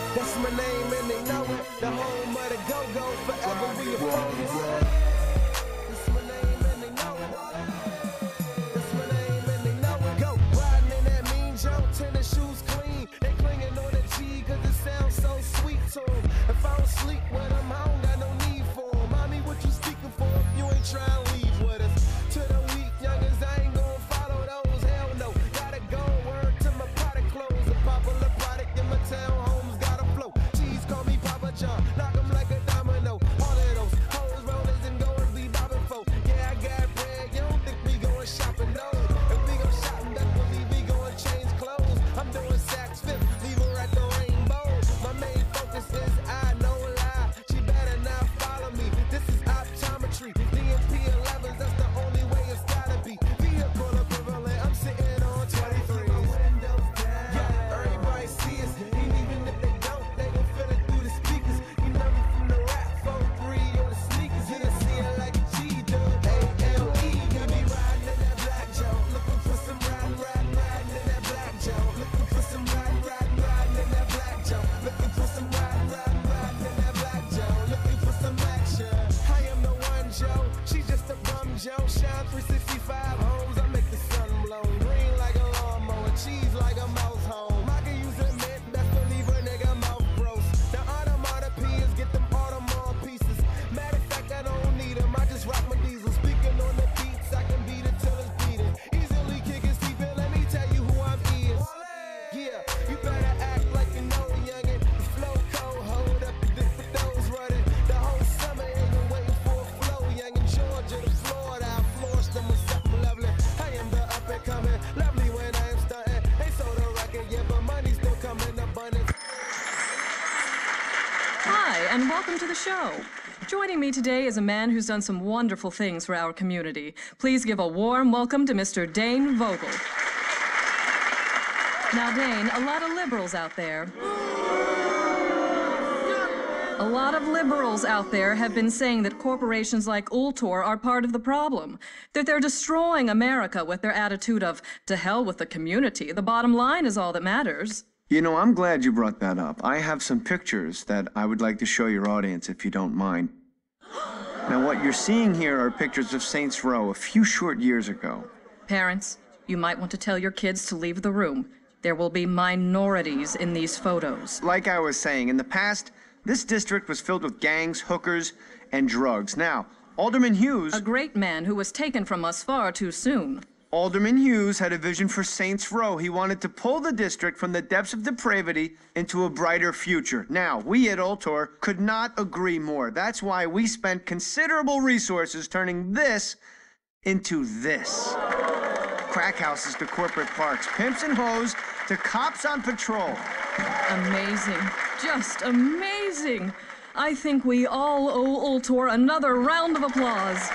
That's my name and they know it. The home of the go-go, forever we your focus. That's my name and they know it. That's my name and they know it. Go riding in that mean jump, tennis shoes clean. They clinging on the G cause it sounds so sweet to them. If I don't sleep with them, I don't got no need for them. Mommy, what you speaking for if you ain't trying to leave with us? To the weak youngins, I ain't gonna follow those. Hell no, gotta go word to my product clothes. A popular product in my town, homes gotta flow. Cheese call me Papa John, knock 'em like a domino. All of those hoes, rollers, and goers be bobbing for. Yeah, I got bread, you don't think we going shopping, no. If we go shopping, best believe we going change clothes. I'm doing Saks Fifth, leave her at the Rainbow. My main focus is I no lie. She better not follow me. This is optometry. DMP 11s, that's the only way it's gotta be. Vehicle equivalent, I'm sitting on 23. Yeah, everybody see us. And even if they don't, they gon' feel it through the speakers. You know me from the rap 4-3 or the sneakers. You done see it like a G-Dub, A-L-E. You be riding in that black joint, looking for some riding in that black joint. Looking for some riding in that black joint. Looking for some riding in that black joint. Looking for some action. I am the one, Joe. She just a bum, Joe. Shine 365 homes. I make the sun blow. Green like a lawnmower, cheese like a mouse home. I can use a mint, best believe a nigga mouth gross. The automatopoeias get them Audemars pieces. Matter of fact, I don't need them. I just rock my diesel. Speaking on the beats, I can beat it till it's beating. Easily kick his teeth in. Let me tell you who I'm is. Yeah, you better act like you know the youngin'. The flow cold, hold up the dick for those running. The whole summer ain't been waiting for a flow. Youngin' Georgia to Florida, I flourished them with something lovely. I am the up and coming, lovely when I am stunting. Ain't sold a record yet, but money still come in abundance. Hi, and welcome to the show. Joining me today is a man who's done some wonderful things for our community. Please give a warm welcome to Mr. Dane Vogel. Now, Dane, a lot of liberals out there have been saying that corporations like Ultor are part of the problem, that they're destroying America with their attitude of, to hell with the community. The bottom line is all that matters. You know, I'm glad you brought that up. I have some pictures that I would like to show your audience, if you don't mind. Now, what you're seeing here are pictures of Saints Row a few short years ago. Parents, you might want to tell your kids to leave the room. There will be minorities in these photos. Like I was saying, in the past, this district was filled with gangs, hookers, and drugs. Now, Alderman Hughes... A great man who was taken from us far too soon. Alderman Hughes had a vision for Saints Row. He wanted to pull the district from the depths of depravity into a brighter future. Now, we at Ultor could not agree more. That's why we spent considerable resources turning this into this. Crack houses to corporate parks, pimps and hoes to cops on patrol. Amazing. Just amazing. I think we all owe Ultor another round of applause.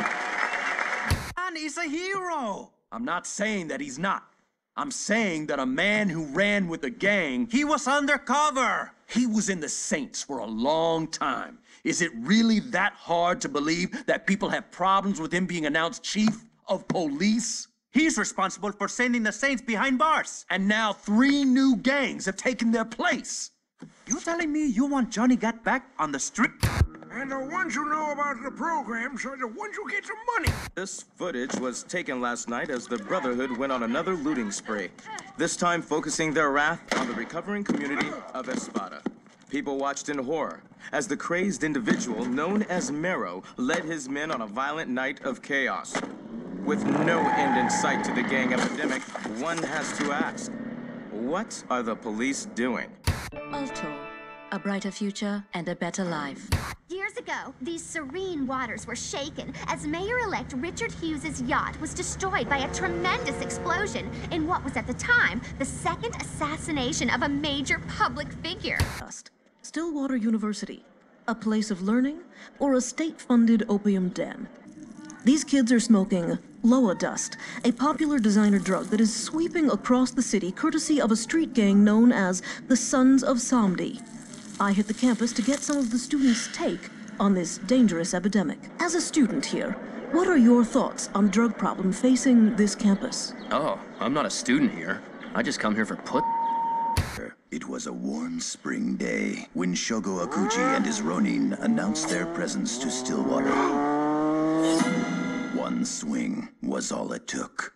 Man, he's a hero. I'm not saying that he's not. I'm saying that a man who ran with a gang, he was undercover. He was in the Saints for a long time. Is it really that hard to believe that people have problems with him being announced chief of police? He's responsible for sending the Saints behind bars. And now 3 new gangs have taken their place. You telling me you want Johnny Gat back on the street? And the ones who know about the programs are the ones who get some money. This footage was taken last night as the Brotherhood went on another looting spree, this time focusing their wrath on the recovering community of Espada. People watched in horror as the crazed individual known as Mero led his men on a violent night of chaos. With no end in sight to the gang epidemic, one has to ask, what are the police doing? Ultor, a brighter future and a better life. Years ago, these serene waters were shaken as Mayor-elect Richard Hughes' yacht was destroyed by a tremendous explosion in what was at the time the second assassination of a major public figure. Stillwater University, a place of learning or a state-funded opium den? These kids are smoking Loa Dust, a popular designer drug that is sweeping across the city courtesy of a street gang known as the Sons of Somdi. I hit the campus to get some of the students' take on this dangerous epidemic. As a student here, what are your thoughts on the drug problem facing this campus? Oh, I'm not a student here. I just come here for It was a warm spring day when Shogo Akuji and his Ronin announced their presence to Stillwater. One swing was all it took.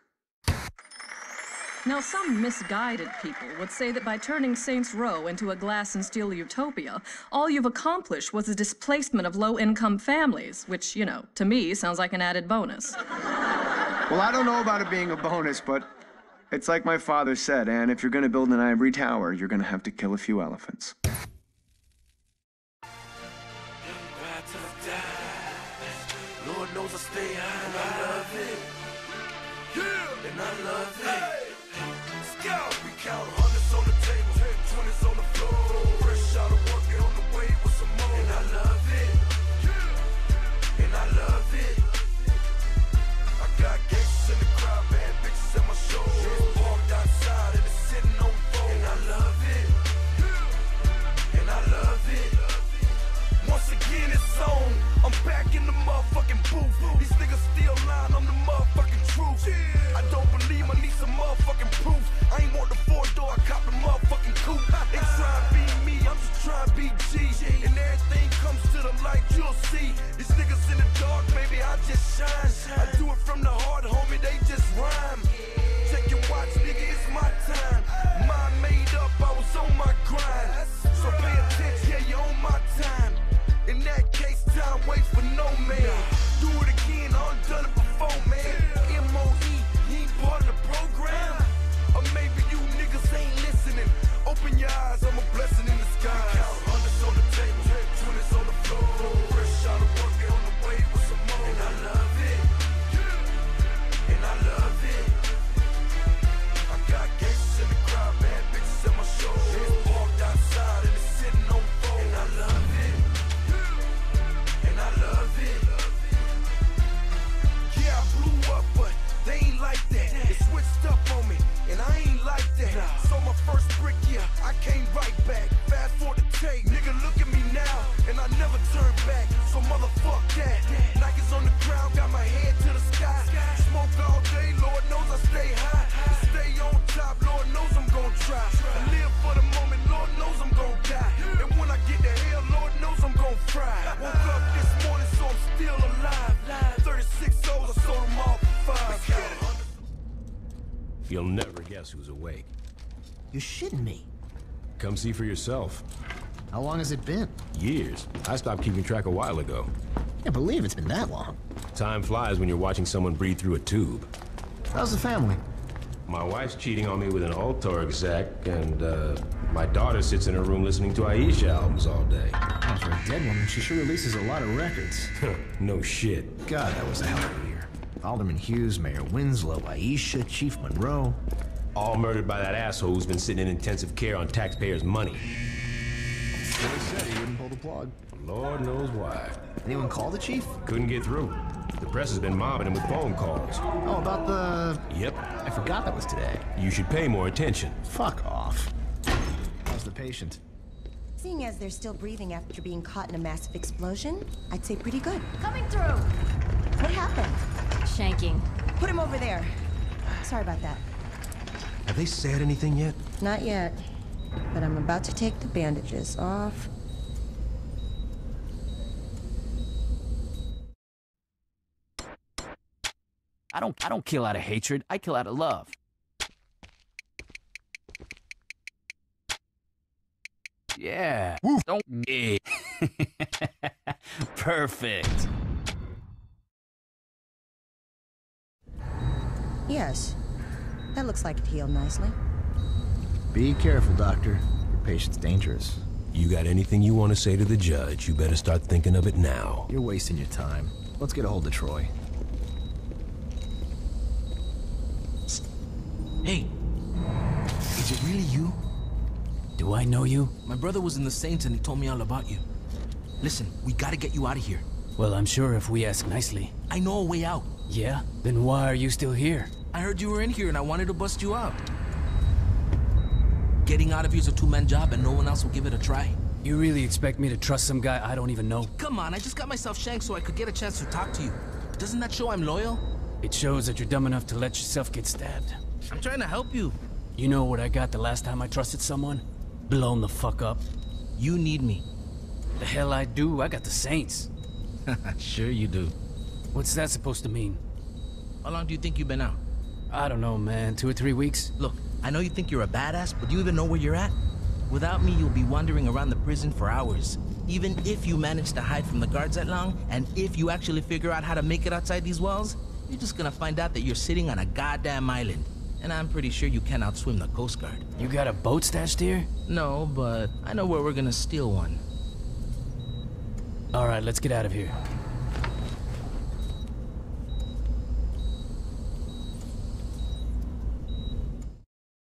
Now, some misguided people would say that by turning Saints Row into a glass and steel utopia, all you've accomplished was the displacement of low-income families, which, you know, to me sounds like an added bonus. Well, I don't know about it being a bonus, but it's like my father said, and if you're gonna build an ivory tower, you're gonna have to kill a few elephants. Lord knows I stay high and I love it. Yeah, and I love it. Let's go. We count hundreds on the table, 20s on the floor. Fresh out of work, on the way with some more. And I love it. Yeah, and I love it. I got gangsters in the crowd, bad bitches at my show. Walked outside and it's sitting on the phone. And I love it. Yeah, and I love it. Once again, it's on. I'm back in the motherfucking booth. These niggas still lying, I'm the motherfucking truth. I don't believe I need some motherfucking proof. I ain't want the 4-door, I cop the motherfucking coupe. They try to be me, I'm just trying to be G. And everything comes to the light, you'll see. These niggas in the dark, baby, I just shine. I do it from the heart, homie, they just rhyme. Check your watch, nigga, it's my time. Mind made up, I was on my grind. So pay attention, yeah, you're on my time. In that case, time waits for no man. Do it again, I done done it before, man. M.O.E., you ain't part of the program. Or maybe you niggas ain't listening. Open your eyes, I'm a blessing in disguise. Count hundreds on the table, 20s on the floor. Fresh out of work, on the way with some more. And I love it. And I love it. I got gangsters in the crowd, bad bitches at my show. Walked outside and it's sitting on the phone. And I love it. And I love it. Yeah, I blew up, but they ain't like that. They switched up on me, and I ain't like that. So my first brick, yeah, I came right back. Fast forward the tape, nigga, look at me now, and I never turn back. So motherfuck that. Nikes on the ground, got my head to the sky. Smoke all day, Lord knows I stay high. And stay on top, Lord knows I'm gon' try. I live for the moment, Lord knows I'm gon' die. And when I get to hell, Lord knows I'm gon' fry. Woke up this morning, so I'm still alive. 36 O's, I sold them all for 5. You'll never guess who's awake. You're shitting me. Come see for yourself. How long has it been? Years. I stopped keeping track a while ago. Can't believe it's been that long. Time flies when you're watching someone breathe through a tube. How's the family? My wife's cheating on me with an Altor exec, and my daughter sits in her room listening to Aisha albums all day. Oh, for a dead woman, she sure releases a lot of records. No shit. God, that was a hell of a year. Alderman Hughes, Mayor Winslow, Aisha, Chief Monroe. All murdered by that asshole who's been sitting in intensive care on taxpayers' money. He said he wouldn't pull the plug. Lord knows why. Anyone call the chief? Couldn't get through. The press has been mobbing him with phone calls. Oh, about the... Yep. I forgot that was today. You should pay more attention. Fuck off. How's the patient? Seeing as they're still breathing after being caught in a massive explosion, I'd say pretty good. Coming through. What happened? Shanking. Put him over there. Sorry about that. Have they said anything yet? Not yet. But I'm about to take the bandages off. I don't kill out of hatred, I kill out of love. Yeah. Woof. Don't Perfect. Yes. That looks like it healed nicely. Be careful, Doctor. Your patient's dangerous. You got anything you want to say to the judge, you better start thinking of it now. You're wasting your time. Let's get a hold of Troy. Hey, is it really you? Do I know you? My brother was in the Saints and he told me all about you. Listen, we gotta get you out of here. Well, I'm sure if we ask nicely. I know a way out. Yeah? Then why are you still here? I heard you were in here and I wanted to bust you out. Getting out of here is a two-man job and no one else will give it a try. You really expect me to trust some guy I don't even know? Come on, I just got myself shanked so I could get a chance to talk to you. Doesn't that show I'm loyal? It shows that you're dumb enough to let yourself get stabbed. I'm trying to help you. You know what I got the last time I trusted someone? blown the fuck up. You need me. The hell I do? I got the Saints. Sure you do. What's that supposed to mean? How long do you think you've been out? I don't know, man. 2 or 3 weeks? Look, I know you think you're a badass, but do you even know where you're at? Without me, you'll be wandering around the prison for hours. Even if you manage to hide from the guards that long, and if you actually figure out how to make it outside these walls, you're just gonna find out that you're sitting on a goddamn island. And I'm pretty sure you can't outswim the Coast Guard. You got a boat stashed here? No, but I know where we're gonna steal one. All right, let's get out of here.